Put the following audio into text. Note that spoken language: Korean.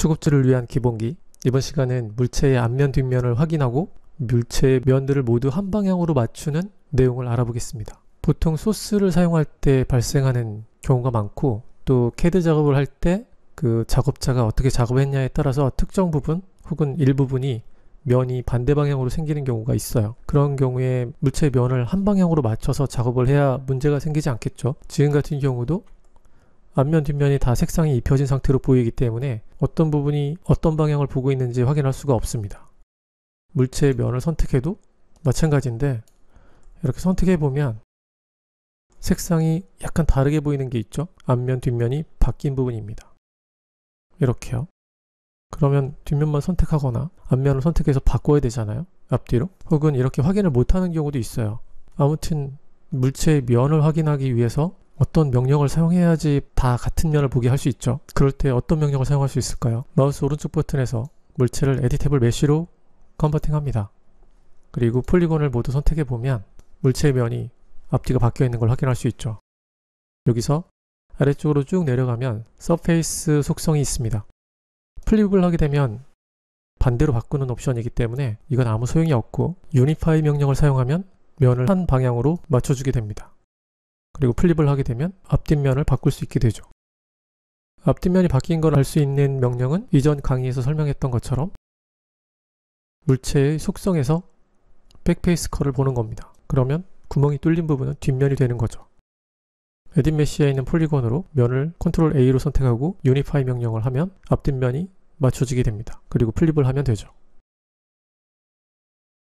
수급주를 위한 기본기. 이번 시간은 물체의 앞면 뒷면을 확인하고 물체의 면들을 모두 한 방향으로 맞추는 내용을 알아보겠습니다. 보통 소스를 사용할 때 발생하는 경우가 많고, 또 CAD 작업을 할 때 그 작업자가 어떻게 작업했냐에 따라서 특정 부분 혹은 일부분이 면이 반대 방향으로 생기는 경우가 있어요. 그런 경우에 물체의 면을 한 방향으로 맞춰서 작업을 해야 문제가 생기지 않겠죠. 지금 같은 경우도 앞면 뒷면이 다 색상이 입혀진 상태로 보이기 때문에 어떤 부분이 어떤 방향을 보고 있는지 확인할 수가 없습니다. 물체의 면을 선택해도 마찬가지인데, 이렇게 선택해 보면 색상이 약간 다르게 보이는 게 있죠. 앞면 뒷면이 바뀐 부분입니다. 이렇게요. 그러면 뒷면만 선택하거나 앞면을 선택해서 바꿔야 되잖아요. 앞뒤로. 혹은 이렇게 확인을 못하는 경우도 있어요. 아무튼 물체의 면을 확인하기 위해서 어떤 명령을 사용해야지 다 같은 면을 보게 할 수 있죠. 그럴 때 어떤 명령을 사용할 수 있을까요? 마우스 오른쪽 버튼에서 물체를 에디테이블 메쉬로 컨버팅합니다. 그리고 폴리곤을 모두 선택해 보면 물체의 면이 앞뒤가 바뀌어 있는 걸 확인할 수 있죠. 여기서 아래쪽으로 쭉 내려가면 서페이스 속성이 있습니다. 플립을 하게 되면 반대로 바꾸는 옵션이기 때문에 이건 아무 소용이 없고, 유니파이 명령을 사용하면 면을 한 방향으로 맞춰주게 됩니다. 그리고 플립을 하게 되면 앞뒷면을 바꿀 수 있게 되죠. 앞뒷면이 바뀐 걸 알 수 있는 명령은 이전 강의에서 설명했던 것처럼 물체의 속성에서 백페이스 컬을 보는 겁니다. 그러면 구멍이 뚫린 부분은 뒷면이 되는 거죠. 에딧 메쉬에 있는 폴리곤으로 면을 컨트롤 A로 선택하고 유니파이 명령을 하면 앞뒷면이 맞춰지게 됩니다. 그리고 플립을 하면 되죠.